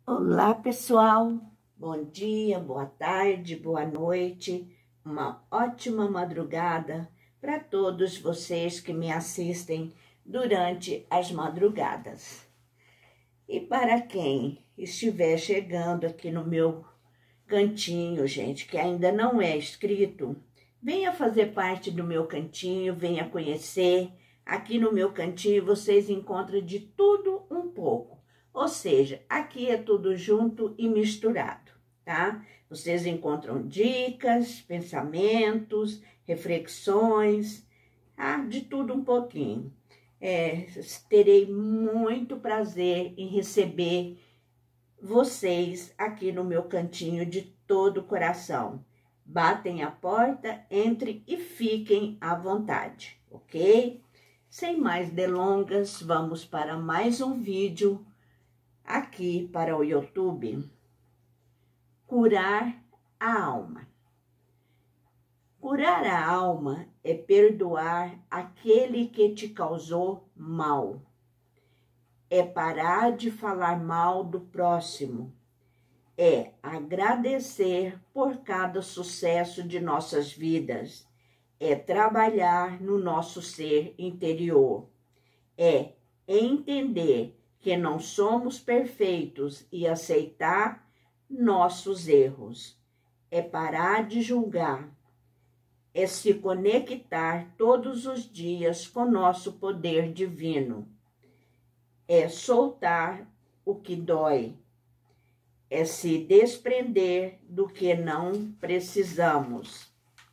Olá, pessoal. Bom dia, boa tarde, boa noite. Uma ótima madrugada para todos vocês que me assistem durante as madrugadas. E para quem estiver chegando aqui no meu cantinho, gente, que ainda não é inscrito, venha fazer parte do meu cantinho, venha conhecer. Aqui no meu cantinho vocês encontram de tudo um pouco. Ou seja, aqui é tudo junto e misturado, tá? Vocês encontram dicas, pensamentos, reflexões, tá? De tudo um pouquinho. Terei muito prazer em receber vocês aqui no meu cantinho de todo o coração. Batem a porta, entrem e fiquem à vontade, ok? Sem mais delongas, vamos para mais um vídeo aqui para o YouTube. Curar a alma. Curar a alma é perdoar aquele que te causou mal. É parar de falar mal do próximo. É agradecer por cada sucesso de nossas vidas. É trabalhar no nosso ser interior. É entender que não somos perfeitos e aceitar nossos erros. É parar de julgar. É se conectar todos os dias com nosso poder divino. É soltar o que dói. É se desprender do que não precisamos.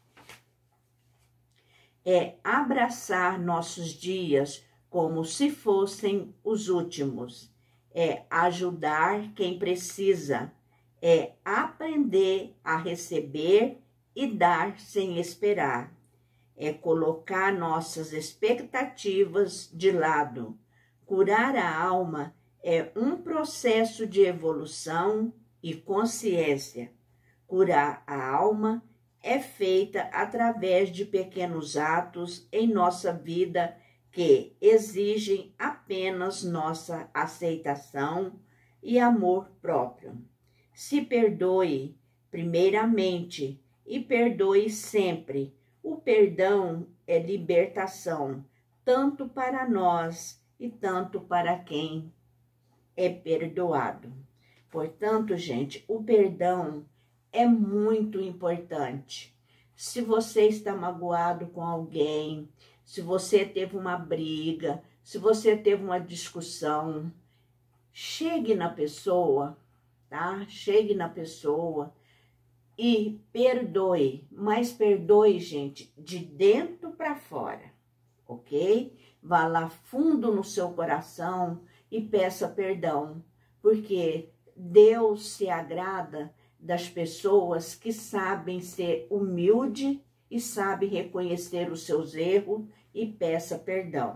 É abraçar nossos dias como se fossem os últimos. É ajudar quem precisa. É aprender a receber e dar sem esperar. É colocar nossas expectativas de lado. Curar a alma é um processo de evolução e consciência. Curar a alma é feita através de pequenos atos em nossa vida que exigem apenas nossa aceitação e amor próprio. Se perdoe primeiramente e perdoe sempre. O perdão é libertação, tanto para nós e tanto para quem é perdoado. Portanto, gente, o perdão é muito importante. Se você está magoado com alguém, se você teve uma briga, se você teve uma discussão, chegue na pessoa, tá? Chegue na pessoa e perdoe, mas perdoe, gente, de dentro para fora, ok? Vá lá fundo no seu coração e peça perdão, porque Deus se agrada das pessoas que sabem ser humilde e sabem reconhecer os seus erros e peça perdão.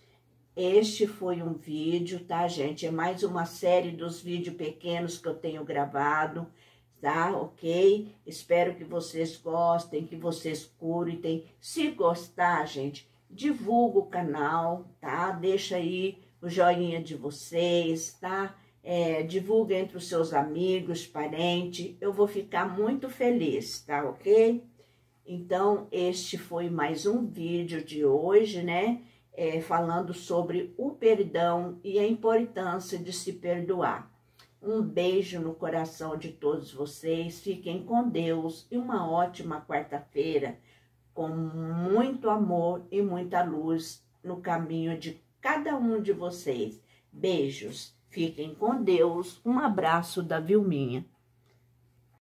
Este foi um vídeo, tá, gente? É mais uma série dos vídeos pequenos que eu tenho gravado, tá? Ok? Espero que vocês gostem, que vocês curtem. Se gostar, gente, divulga o canal, tá? Deixa aí o joinha de vocês, tá? Divulga entre os seus amigos, parentes. Eu vou ficar muito feliz, tá? Ok? Então, este foi mais um vídeo de hoje, né? Falando sobre o perdão e a importância de se perdoar. Um beijo no coração de todos vocês, fiquem com Deus e uma ótima quarta-feira, com muito amor e muita luz no caminho de cada um de vocês. Beijos, fiquem com Deus, um abraço da Vilminha.